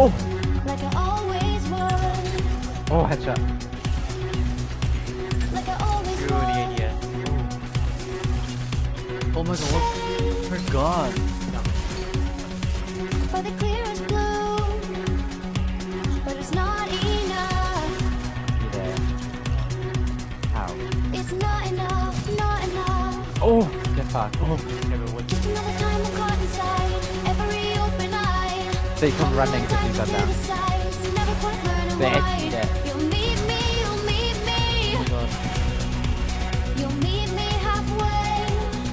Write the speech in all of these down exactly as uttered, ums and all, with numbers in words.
Oh! Like I always was. Oh, headshot. Like I always Good was. idiot. Oh my god, what? Her god. For the clearest blue, but it's not enough. Yeah. How? It's not enough, not enough. Oh! Get fucked. Oh. Yeah, but what? Just another time I'm caught inside every open eye. They come running to do that To down. the sides, never quite learning They why. actually did. You'll meet me, you'll meet me. Oh my god. You'll meet me halfway.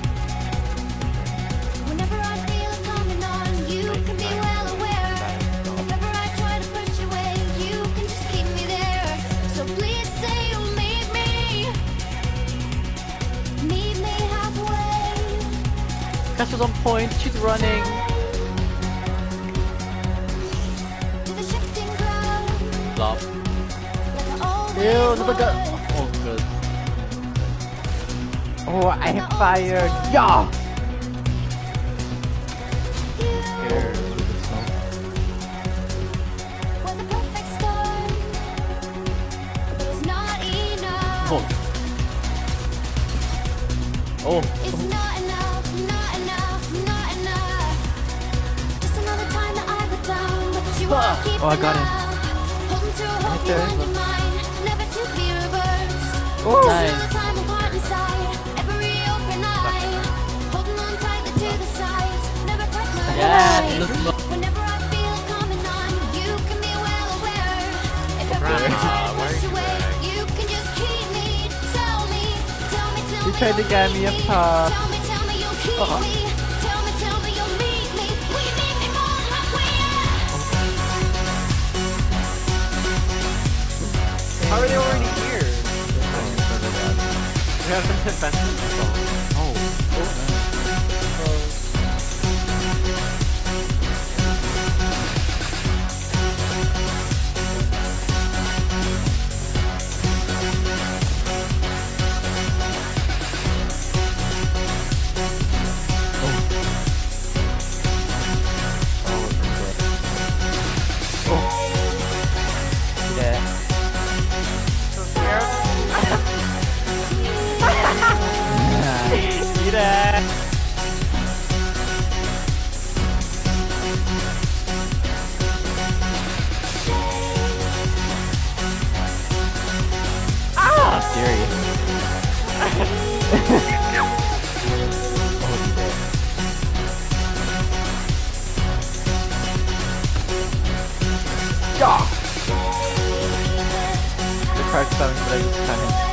Whenever I feel it coming on, you can be well aware. If ever I try to push away, you can just keep me there. So please say you'll meet me. Meet me halfway. Castle's on point. She's running. To the shifting ground. Flop. Like I always Ew, another was. guy. Oh, good. Oh, I have fired. Yeah! Here. We're the perfect storm, but it's not enough. Oh. Oh. It's not enough, not enough, not enough. Just another time that I got down, but you are keeping Oh, I got him. up. Holding to a hope you there. on your mind, never to be reversed. Oh, Just nice. another time apart inside, every open eye. Holding on tightly to the sides, never quite learning Yeah, why. let's go. Whenever I feel it coming on, you can be well aware. If ever I Grandma, try to where push you away, at? you can just keep me. Tell me, tell me, tell You me. tried to you'll get me meet a pop. Tell me, tell me you'll keep Uh-huh. me. Tell me, tell me you'll meet me. Will you meet me more halfway? How are they already here? We have some defenses. Oh. Yeah. So scared. Eat it. Ah! Serious. Yeah! The card's coming, but I just cut him.